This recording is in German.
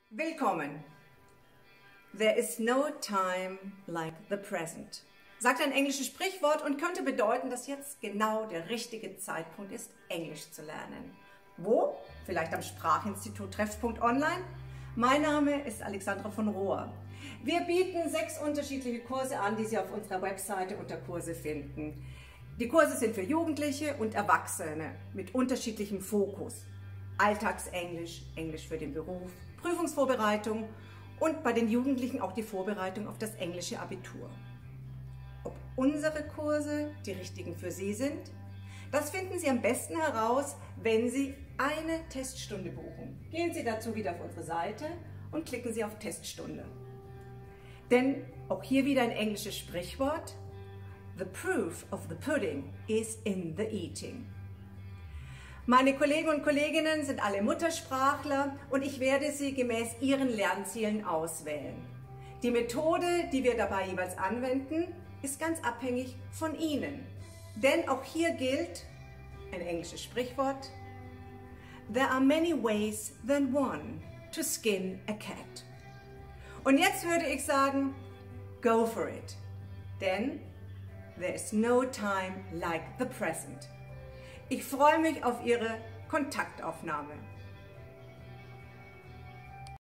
Willkommen. There is no time like the present, sagt ein englisches Sprichwort und könnte bedeuten, dass jetzt genau der richtige Zeitpunkt ist, Englisch zu lernen. Wo? Vielleicht am Sprachinstitut Treffpunkt Online? Mein Name ist Alexandra von Rohr. Wir bieten 6 unterschiedliche Kurse an, die Sie auf unserer Webseite unter Kurse finden. Die Kurse sind für Jugendliche und Erwachsene mit unterschiedlichem Fokus. Alltagsenglisch, Englisch für den Beruf, Prüfungsvorbereitung und bei den Jugendlichen auch die Vorbereitung auf das englische Abitur. Ob unsere Kurse die richtigen für Sie sind? Das finden Sie am besten heraus, wenn Sie eine Teststunde buchen. Gehen Sie dazu wieder auf unsere Seite und klicken Sie auf Teststunde. Denn auch hier wieder ein englisches Sprichwort: The proof of the pudding is in the eating. Meine Kollegen und Kolleginnen sind alle Muttersprachler und ich werde sie gemäß ihren Lernzielen auswählen. Die Methode, die wir dabei jeweils anwenden, ist ganz abhängig von Ihnen. Denn auch hier gilt ein englisches Sprichwort: There are many ways than one to skin a cat. Und jetzt würde ich sagen, go for it. Denn there is no time like the present. Ich freue mich auf Ihre Kontaktaufnahme.